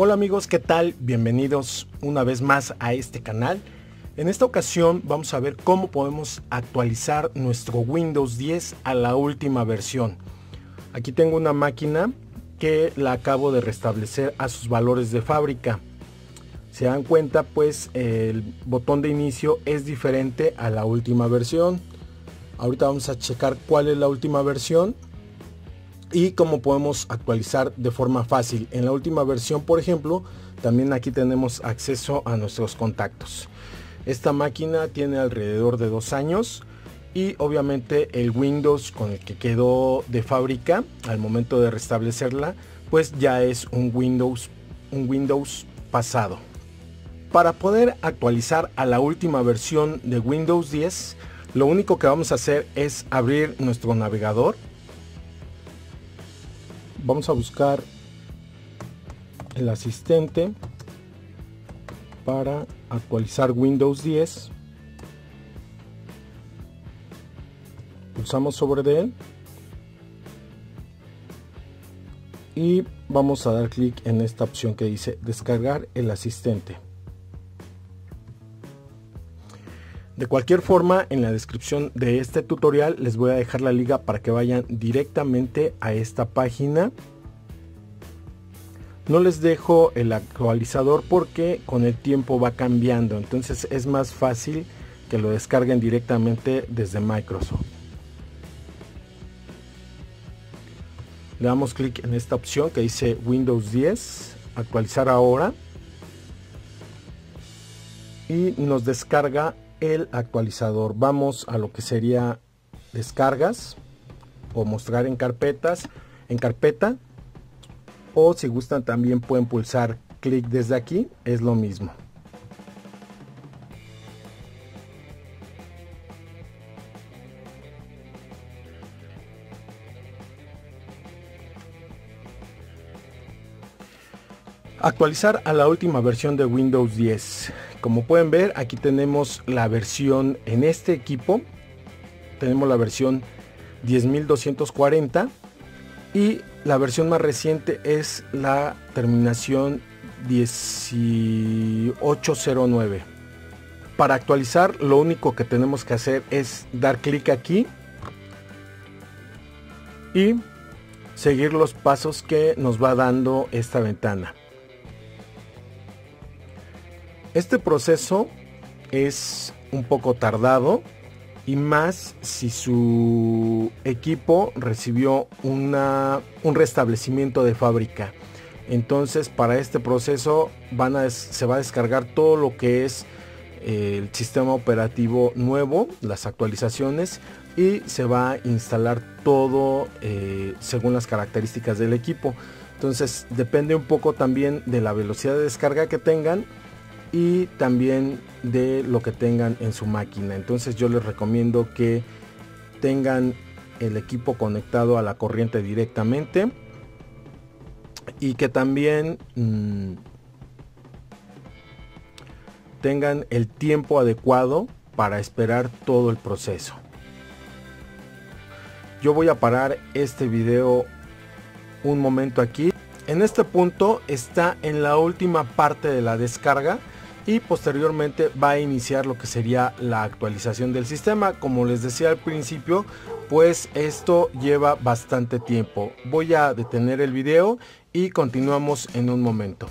Hola amigos, ¿qué tal? Bienvenidos una vez más a este canal. En esta ocasión vamos a ver cómo podemos actualizar nuestro Windows 10 a la última versión. Aquí tengo una máquina que la acabo de restablecer a sus valores de fábrica. Se dan cuenta, pues el botón de inicio es diferente a la última versión. Ahorita vamos a checar cuál es la última versión y cómo podemos actualizar de forma fácil. En la última versión, por ejemplo, también aquí tenemos acceso a nuestros contactos. Esta máquina tiene alrededor de 2 años y obviamente el Windows con el que quedó de fábrica al momento de restablecerla, pues ya es un Windows pasado. Para poder actualizar a la última versión de Windows 10, lo único que vamos a hacer es abrir nuestro navegador. Vamos a buscar el asistente para actualizar Windows 10. Pulsamos sobre él y vamos a dar clic en esta opción que dice descargar el asistente. De cualquier forma, en la descripción de este tutorial les voy a dejar la liga para que vayan directamente a esta página. No les dejo el actualizador porque con el tiempo va cambiando, entonces es más fácil que lo descarguen directamente desde Microsoft. Le damos clic en esta opción que dice Windows 10, actualizar ahora, y nos descarga el actualizador. Vamos a lo que sería descargas o mostrar en carpeta, o si gustan también pueden pulsar clic desde aquí, es lo mismo. Actualizar a la última versión de Windows 10. Como pueden ver, aquí tenemos la versión en este equipo. Tenemos la versión 10.240 y la versión más reciente es la terminación 1809. Para actualizar, lo único que tenemos que hacer es dar clic aquí y seguir los pasos que nos va dando esta ventana. Este proceso es un poco tardado y más si su equipo recibió un restablecimiento de fábrica. Entonces para este proceso se va a descargar todo lo que es el sistema operativo nuevo, las actualizaciones, y se va a instalar todo según las características del equipo. Entonces depende un poco también de la velocidad de descarga que tengan y también de lo que tengan en su máquina. Entonces yo les recomiendo que tengan el equipo conectado a la corriente directamente y que también tengan el tiempo adecuado para esperar todo el proceso. Yo voy a parar este video un momento aquí. En este punto está en la última parte de la descarga y posteriormente va a iniciar lo que sería la actualización del sistema. Como les decía al principio, pues esto lleva bastante tiempo. Voy a detener el video y continuamos en un momento.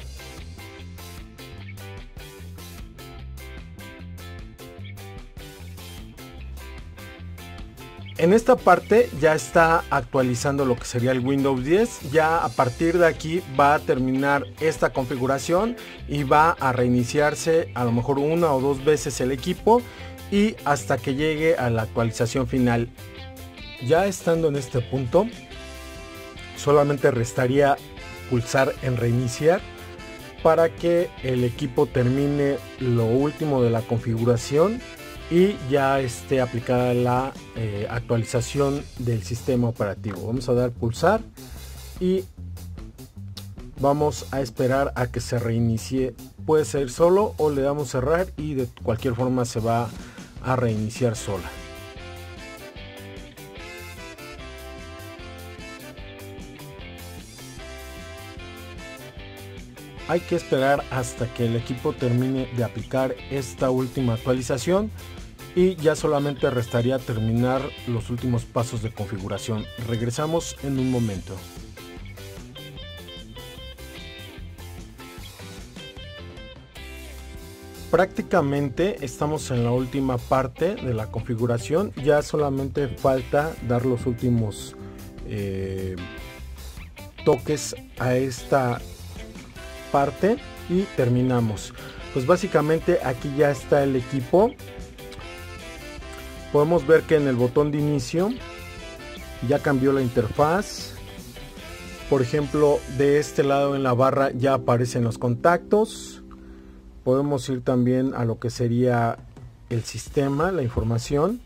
En esta parte ya está actualizando lo que sería el Windows 10. Ya a partir de aquí va a terminar esta configuración y va a reiniciarse a lo mejor 1 o 2 veces el equipo y hasta que llegue a la actualización final. Ya estando en este punto, solamente restaría pulsar en reiniciar para que el equipo termine lo último de la configuración y ya esté aplicada la actualización del sistema operativo. Vamos a dar pulsar y vamos a esperar a que se reinicie. Puede ser solo o le damos cerrar y de cualquier forma se va a reiniciar sola. hay que esperar hasta que el equipo termine de aplicar esta última actualización y ya solamente restaría terminar los últimos pasos de configuración. Regresamos en un momento. Prácticamente estamos en la última parte de la configuración, ya solamente falta dar los últimos toques a esta parte y terminamos. Pues básicamente aquí ya está el equipo. Podemos ver que en el botón de inicio ya cambió la interfaz. Por ejemplo, de este lado en la barra ya aparecen los contactos. Podemos ir también a lo que sería el sistema, la información.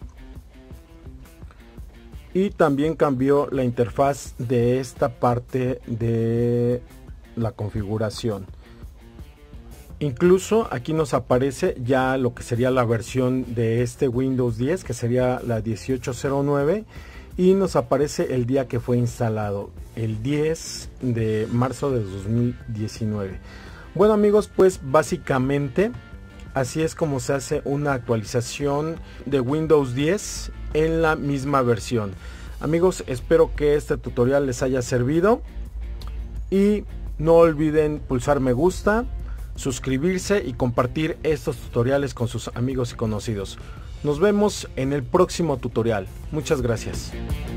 Y también cambió la interfaz de esta parte de la configuración. Incluso aquí nos aparece ya lo que sería la versión de este Windows 10, que sería la 18.09, y nos aparece el día que fue instalado, el 10 de marzo de 2019. Bueno amigos, pues básicamente así es como se hace una actualización de Windows 10 en la misma versión. Amigos, espero que este tutorial les haya servido y no olviden pulsar me gusta, suscribirse y compartir estos tutoriales con sus amigos y conocidos. Nos vemos en el próximo tutorial. Muchas gracias.